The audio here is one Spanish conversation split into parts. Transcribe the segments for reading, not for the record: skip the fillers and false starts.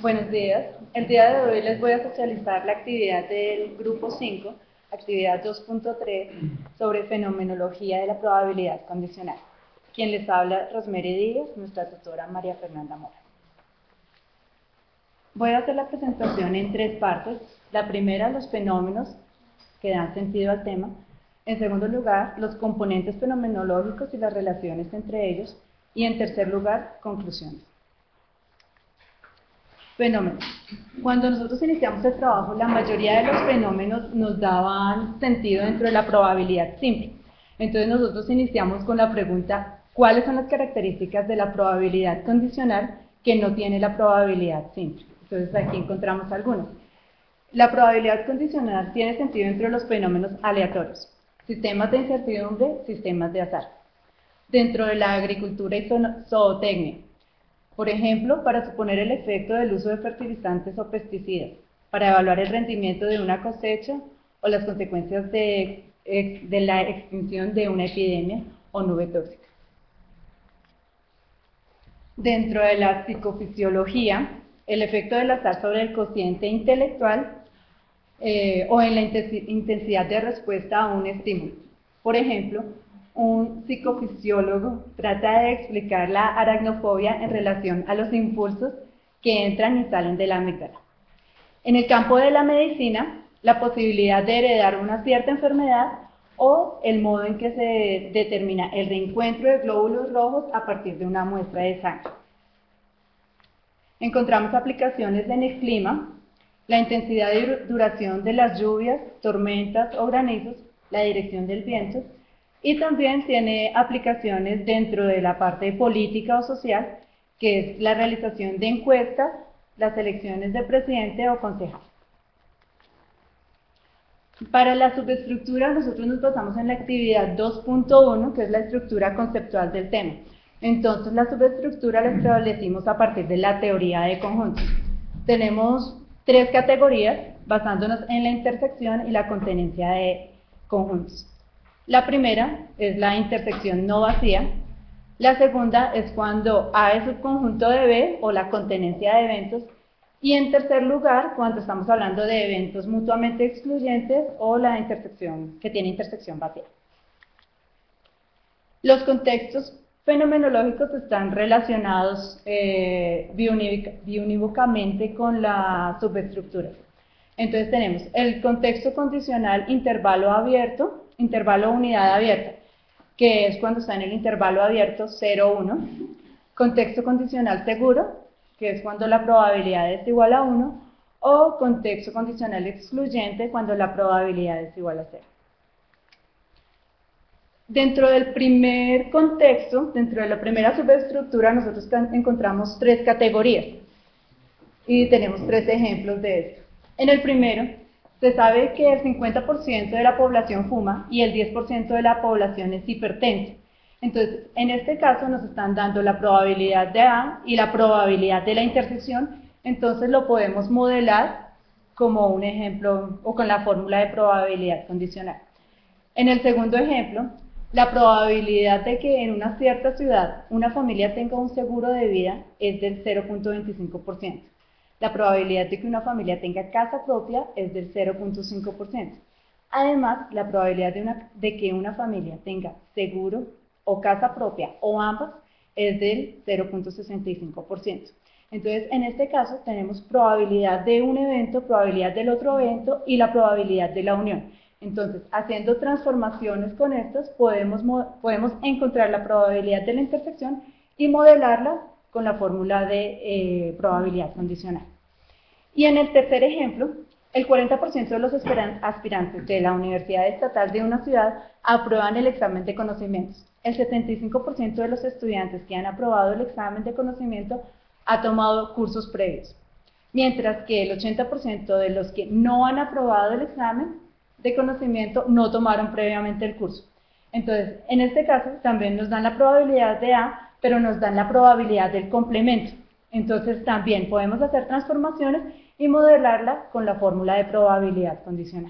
Buenos días. El día de hoy les voy a socializar la actividad del grupo 5, actividad 2.3, sobre fenomenología de la probabilidad condicional. Quien les habla, Rosemary Díaz, nuestra tutora María Fernanda Mora. Voy a hacer la presentación en tres partes. La primera, los fenómenos que dan sentido al tema. En segundo lugar, los componentes fenomenológicos y las relaciones entre ellos. Y en tercer lugar, conclusiones. Fenómenos. Cuando nosotros iniciamos el trabajo, la mayoría de los fenómenos nos daban sentido dentro de la probabilidad simple. Entonces nosotros iniciamos con la pregunta, ¿cuáles son las características de la probabilidad condicional que no tiene la probabilidad simple? Entonces aquí encontramos algunos. La probabilidad condicional tiene sentido entre los fenómenos aleatorios, sistemas de incertidumbre, sistemas de azar. Dentro de la agricultura y zootecnia, por ejemplo, para suponer el efecto del uso de fertilizantes o pesticidas, para evaluar el rendimiento de una cosecha o las consecuencias de la extinción de una epidemia o nube tóxica. Dentro de la psicofisiología, el efecto del azar sobre el cociente intelectual o en la intensidad de respuesta a un estímulo. Por ejemplo, un psicofisiólogo trata de explicar la aracnofobia en relación a los impulsos que entran y salen de la amígdala. En el campo de la medicina, la posibilidad de heredar una cierta enfermedad o el modo en que se determina el reencuentro de glóbulos rojos a partir de una muestra de sangre. Encontramos aplicaciones en el clima, la intensidad y duración de las lluvias, tormentas o granizos, la dirección del viento, y también tiene aplicaciones dentro de la parte política o social, que es la realización de encuestas, las elecciones de presidente o concejal. Para la subestructura, nosotros nos basamos en la actividad 2.1, que es la estructura conceptual del tema. Entonces, la subestructura la establecimos a partir de la teoría de conjuntos. Tenemos tres categorías, basándonos en la intersección y la contenencia de conjuntos. La primera es la intersección no vacía. La segunda es cuando A es subconjunto de B o la contenencia de eventos. Y en tercer lugar, cuando estamos hablando de eventos mutuamente excluyentes o la intersección que tiene intersección vacía. Los contextos fenomenológicos están relacionados biunívocamente con la subestructura. Entonces tenemos el contexto condicional intervalo abierto, intervalo unidad abierta, que es cuando está en el intervalo abierto 0, 1. Contexto condicional seguro, que es cuando la probabilidad es igual a 1, o contexto condicional excluyente, cuando la probabilidad es igual a 0. Dentro del primer contexto, dentro de la primera subestructura, nosotros encontramos tres categorías y tenemos tres ejemplos de esto. En el primero, se sabe que el 50% de la población fuma y el 10% de la población es hipertensa. Entonces, en este caso nos están dando la probabilidad de A y la probabilidad de la intersección, entonces lo podemos modelar como un ejemplo o con la fórmula de probabilidad condicional. En el segundo ejemplo, la probabilidad de que en una cierta ciudad una familia tenga un seguro de vida es del 0.25%. La probabilidad de que una familia tenga casa propia es del 0.5%. Además, la probabilidad de que una familia tenga seguro o casa propia o ambas es del 0.65%. Entonces, en este caso tenemos probabilidad de un evento, probabilidad del otro evento y la probabilidad de la unión. Entonces, haciendo transformaciones con estas, podemos encontrar la probabilidad de la intersección y modelarla con la fórmula de probabilidad condicional. Y en el tercer ejemplo, el 40% de los aspirantes de la Universidad Estatal de una ciudad aprueban el examen de conocimientos. El 75% de los estudiantes que han aprobado el examen de conocimiento ha tomado cursos previos, mientras que el 80% de los que no han aprobado el examen de conocimiento no tomaron previamente el curso. Entonces, en este caso también nos dan la probabilidad de A, pero nos dan la probabilidad del complemento. Entonces, también podemos hacer transformaciones y modelarla con la fórmula de probabilidad condicional.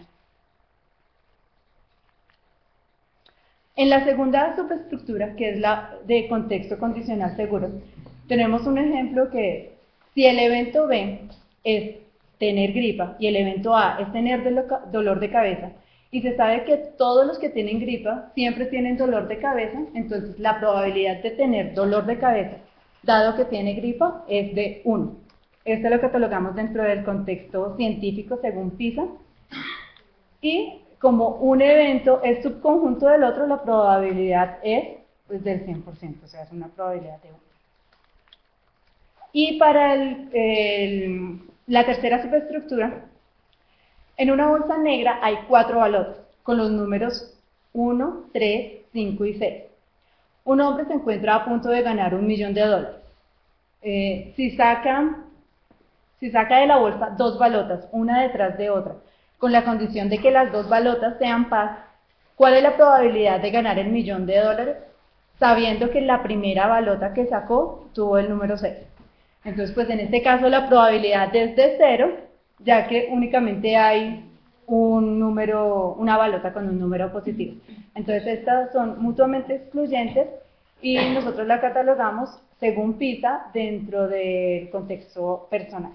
En la segunda subestructura, que es la de contexto condicional seguro, tenemos un ejemplo que Si el evento B es tener gripa y el evento A es tener dolor de cabeza, y se sabe que todos los que tienen gripa siempre tienen dolor de cabeza, entonces la probabilidad de tener dolor de cabeza, dado que tiene gripa, es de 1. Esto lo catalogamos dentro del contexto científico según PISA. Y como un evento es subconjunto del otro, la probabilidad es pues, del 100%, o sea, es una probabilidad de 1. Y para la tercera superestructura, en una bolsa negra hay 4 balotas, con los números 1, 3, 5 y 6. Un hombre se encuentra a punto de ganar $1.000.000. Si saca de la bolsa 2 balotas, una detrás de otra, con la condición de que las 2 balotas sean par, ¿cuál es la probabilidad de ganar el $1.000.000? Sabiendo que la primera balota que sacó tuvo el número 6. Entonces, pues en este caso la probabilidad es de 0, ya que únicamente hay una balota con un número positivo. Entonces, estas son mutuamente excluyentes y nosotros la catalogamos según PISA dentro del contexto personal.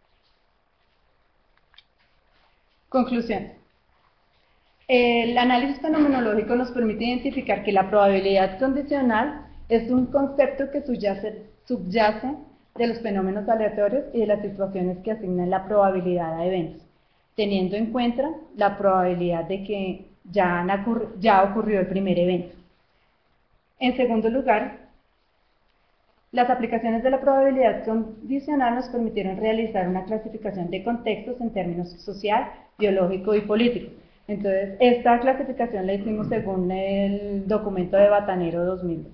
Conclusión. El análisis fenomenológico nos permite identificar que la probabilidad condicional es un concepto que subyace de los fenómenos aleatorios y de las situaciones que asignan la probabilidad a eventos, teniendo en cuenta la probabilidad de que ya ocurrió el primer evento. En segundo lugar, las aplicaciones de la probabilidad condicional nos permitieron realizar una clasificación de contextos en términos social, biológico y político. Entonces, esta clasificación la hicimos según el documento de Batanero 2002.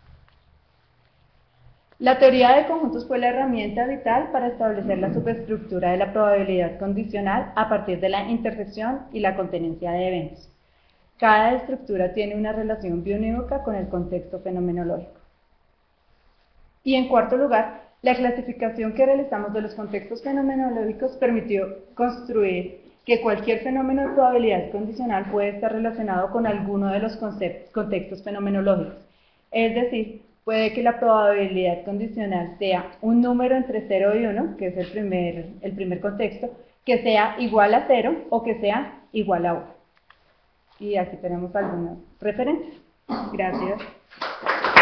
La teoría de conjuntos fue la herramienta vital para establecer la superestructura de la probabilidad condicional a partir de la intersección y la contenencia de eventos. Cada estructura tiene una relación biunívoca con el contexto fenomenológico. Y en cuarto lugar, la clasificación que realizamos de los contextos fenomenológicos permitió construir que cualquier fenómeno de probabilidad condicional puede estar relacionado con alguno de los contextos fenomenológicos. Es decir, puede que la probabilidad condicional sea un número entre 0 y 1, que es el primer contexto, que sea igual a 0 o que sea igual a 1. Y aquí tenemos algunas referencias. Gracias.